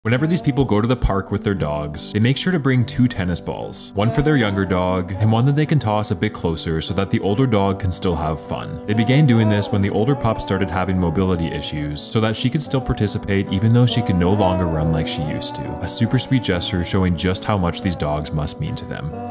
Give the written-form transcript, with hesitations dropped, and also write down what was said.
Whenever these people go to the park with their dogs, they make sure to bring 2 tennis balls, one for their younger dog and one that they can toss a bit closer so that the older dog can still have fun. They began doing this when the older pup started having mobility issues so that she could still participate even though she could no longer run like she used to. A super sweet gesture showing just how much these dogs must mean to them.